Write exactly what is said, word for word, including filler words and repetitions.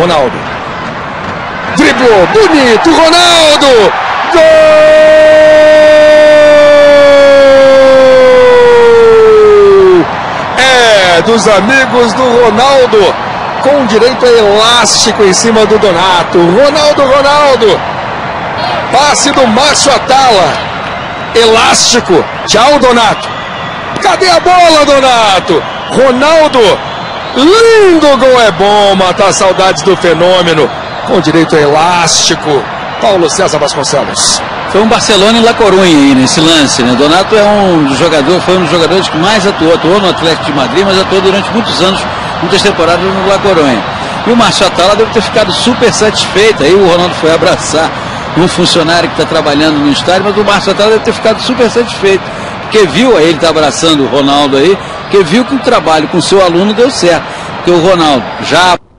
Ronaldo. Driblou, bonito, Ronaldo! Gol! É dos amigos do Ronaldo, com direito a elástico em cima do Donato. Ronaldo, Ronaldo! Passe do Márcio Atala. Elástico. Tchau, Donato. Cadê a bola, Donato? Ronaldo. Lindo gol, é bom matar saudades do fenômeno. Com direito a elástico. Paulo César Vasconcelos. Foi um Barcelona e La Coruña aí nesse lance, né? Donato é um dos jogadores, foi um dos jogadores que mais atuou, atuou no Atlético de Madrid, mas atuou durante muitos anos, muitas temporadas no La Coruña. E o Márcio Atala deve ter ficado super satisfeito. Aí o Ronaldo foi abraçar um funcionário que está trabalhando no estádio, mas o Márcio Atala deve ter ficado super satisfeito, porque viu, aí ele está abraçando o Ronaldo aí, porque viu que o trabalho com o seu aluno deu certo, porque o Ronaldo já